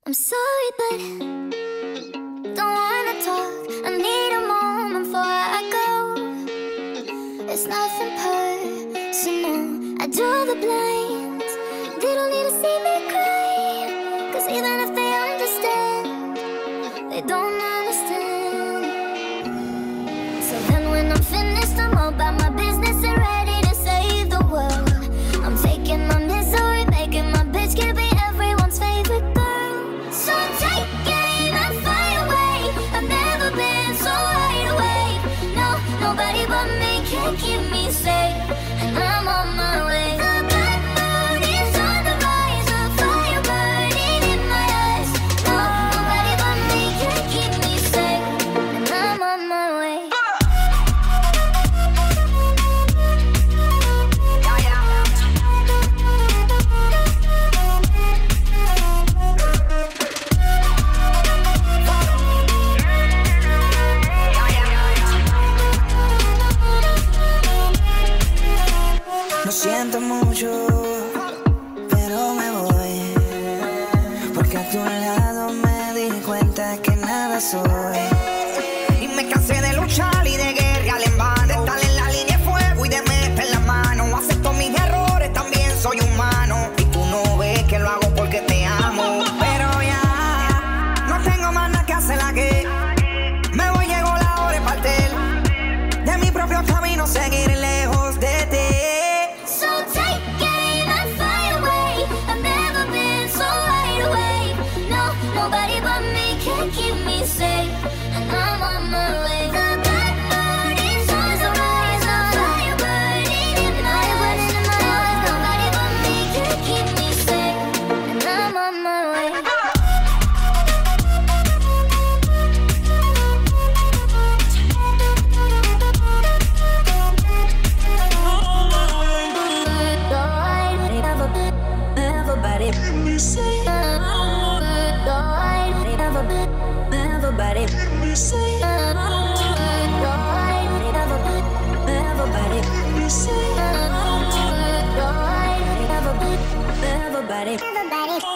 I'm sorry, but don't wanna talk. I need a moment before I go. It's nothing personal. I draw the blinds. They don't need to see me cry, 'cause even if they understand, they don't understand. So then when I'm finished, I'm all about my business and ready to save the world. I'm taking my misery, making my bitch can be everyone's favorite girl. So take aim and fly away. I've never been so wide awake. No, nobody but me can keep me safe, and I'm on my way. The black moon is on the rise, a fire burning in my eyes. No, nobody but me can keep me safe, and I'm on my way. Lo siento mucho, pero me voy, porque a tu lado me di cuenta que nada soy. Y me cansé de luchar y de guerrear en vano, de estar en la línea de fuego y de meter la mano. Acepto mis errores, también soy humano, y tú no ves que lo hago porque te amo. Pero ya no tengo más nada que hacer aquí. Me voy, llegó la hora de partir de mi propio camino, seguir lejos de ti. So take aim and fly away. I've never been so wide awake. No, nobody but me can keep me safe, and I'm on my way. The black moon is on the rise, a fire burning in my eyes. Nobody but me can keep me safe, and I'm on my way. Everybody me say everybody me say everybody me say everybody